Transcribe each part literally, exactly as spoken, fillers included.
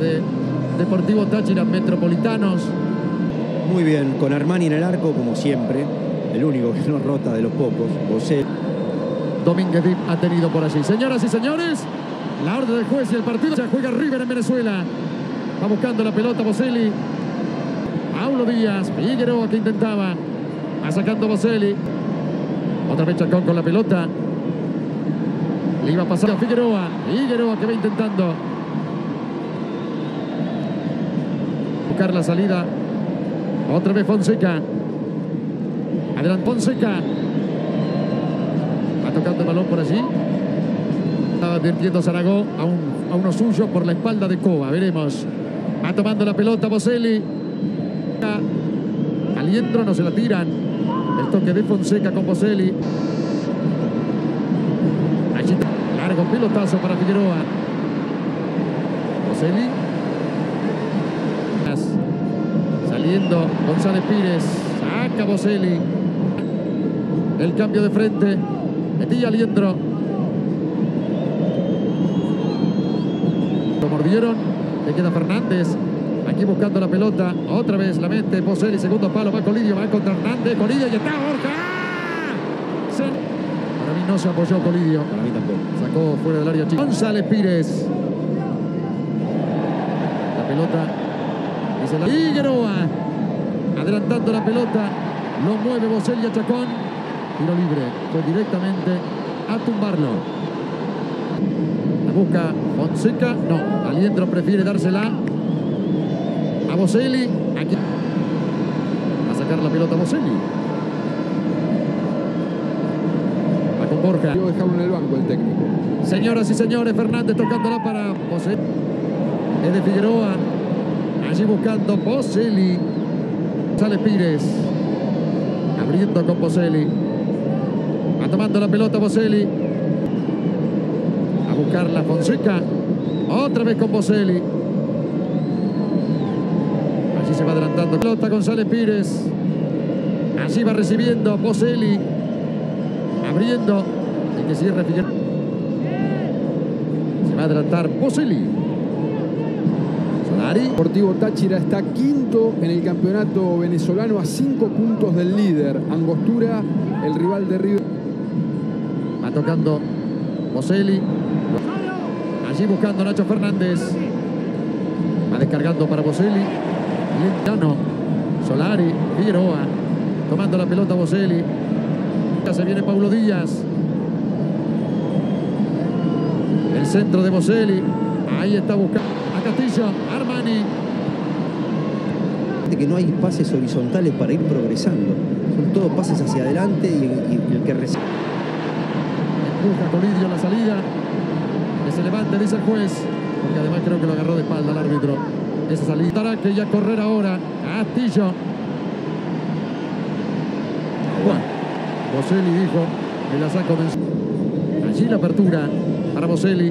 de Deportivo Táchira Metropolitanos. Muy bien, con Armani en el arco, como siempre. El único que no rota de los pocos. José. Domínguez Dip ha tenido por allí. Señoras y señores, la orden del juez y el partido. Ya juega River en Venezuela. Va buscando la pelota Boselli. Paulo Díaz. Figueroa que intentaba. Va sacando Boselli. Otra vez Chacón con la pelota. Le iba a pasar a Figueroa. Figueroa que va intentando buscar la salida. Otra vez Fonseca. Adelante Fonseca. Va tocando el balón por allí. Estaba advirtiendo Zaragoza a, un, a uno suyo por la espalda de Cova. Veremos. Va tomando la pelota Boselli. Aliendro, no se la tiran. El toque de Fonseca con Boselli. Allí, largo pelotazo para Figueroa. Boselli. Saliendo González Pires. Saca Boselli. El cambio de frente. Metía Aliendro. Lo mordieron. Le queda Fernández. Aquí buscando la pelota. Otra vez la mente. Boselli, segundo palo. Va Colidio. Va contra Hernández. Colidio y está Borja. Se... Para mí no se apoyó Colidio. Para mí tampoco. Sacó fuera del área chica. González Pires. La pelota. Dice la Figueroa. Adelantando la pelota. Lo mueve Boselli a Chacón. Tiro libre. Fue directamente a tumbarlo. La busca Fonseca. No. Aliendro prefiere dársela a Boselli. Aquí. Va a sacar la pelota a Boselli. Va con Borja. Yo dejaba en el banco el técnico. Señoras y señores, Fernández tocándola para Boselli. Es de Figueroa. Allí buscando Boselli. Sale Pires. Abriendo con Boselli. Va tomando la pelota Boselli. A buscarla Fonseca. Otra vez con Boselli. Allí se va adelantando. Pelota González Pires. Allí va recibiendo Boselli. Abriendo. El que cierra Figueroa. Se va a adelantar Boselli. Solari. Deportivo Táchira está quinto en el campeonato venezolano a cinco puntos del líder. Angostura, el rival de River. Va tocando Boselli. Allí buscando Nacho Fernández. Va descargando para Boselli. Lentano. Solari. Figueroa. Tomando la pelota Boselli. Ya se viene Paulo Díaz. El centro de Boselli. Ahí está buscando a Castillo. Armani. Que no hay pases horizontales para ir progresando. Son todos pases hacia adelante y, y el que recibe. Empuja Colidio la salida. Que se levante, dice el juez. Porque además creo que lo agarró de espalda el árbitro. Esa salida. Estará que ya correr ahora. Castillo. Bueno, Boselli dijo que la saco de... Allí la apertura para Boselli.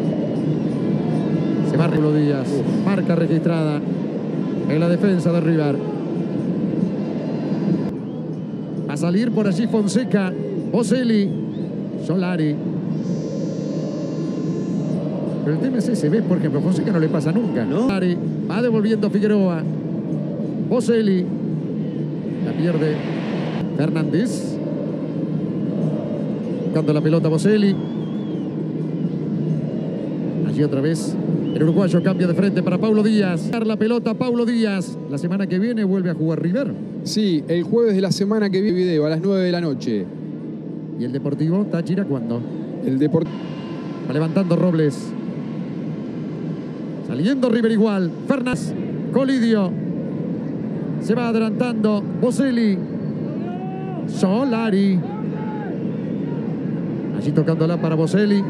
Se va Paulo Díaz. Uf. Marca registrada en la defensa de River. A salir por allí Fonseca. Boselli. Solari. Pero el tema es ese, ¿ves? Por ejemplo, Fonseca no le pasa nunca. ¿No? Solari. Va devolviendo Figueroa. Boselli. La pierde Fernández. Buscando la pelota Boselli. Allí otra vez el uruguayo cambia de frente para Paulo Díaz. La pelota Paulo Díaz. La semana que viene vuelve a jugar River. Sí, el jueves de la semana que viene video a las nueve de la noche. ¿Y el Deportivo Táchira cuándo? El Deportivo. Va levantando Robles. Saliendo River igual. Fernández. Colidio. Se va adelantando Boselli. Solari. Allí tocándola para Boselli.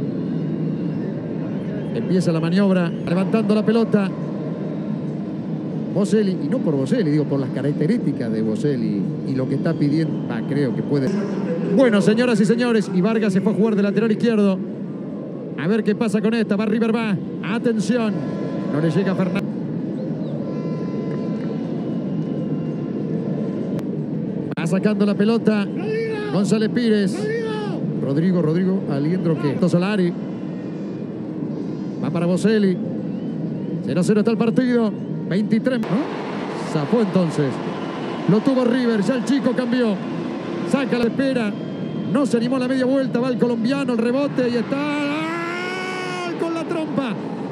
Empieza la maniobra. Levantando la pelota. Boselli. Y no por Boselli, digo por las características de Boselli. Y lo que está pidiendo. Ah, creo que puede. Bueno, señoras y señores. Y Vargas se fue a jugar de lateral izquierdo. A ver qué pasa con esta. Va River, va. Atención. No le llega Fernández. Va sacando la pelota. González Pires. Rodrigo, Rodrigo. Aliendro que. Solari. Va para Boselli. cero cero está el partido. veintitrés. ¿No? Zafó entonces. Lo tuvo River. Ya el chico cambió. Saca la espera. No se animó a la media vuelta. Va el colombiano. El rebote. Y está. ¡Gol! Con la trompa.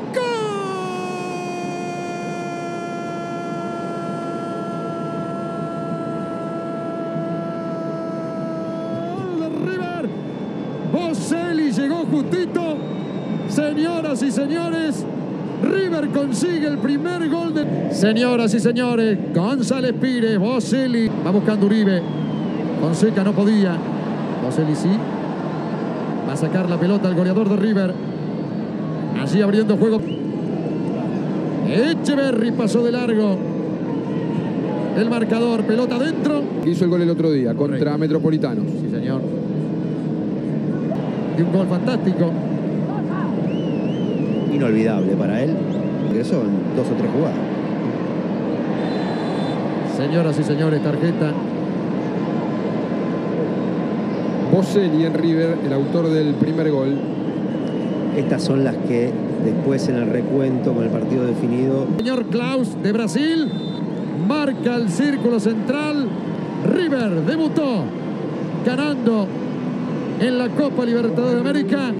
River, Boselli llegó justito. Señoras y señores, River consigue el primer gol de... Señoras y señores, González Pires, Boselli va buscando Uribe. Fonseca no podía. Boselli sí. Va a sacar la pelota al goleador de River. Allí abriendo juego. Echeverri pasó de largo. El marcador, pelota adentro. Hizo el gol el otro día contra Correcto. Metropolitanos. Sí, señor. Y un gol fantástico. Inolvidable para él. Ingresó en dos o tres jugadas. Señoras y señores, tarjeta. Boselli en River, el autor del primer gol. Estas son las que después en el recuento con el partido definido. Señor Klaus de Brasil. Marca el círculo central. River debutó ganando en la Copa Libertadores de América.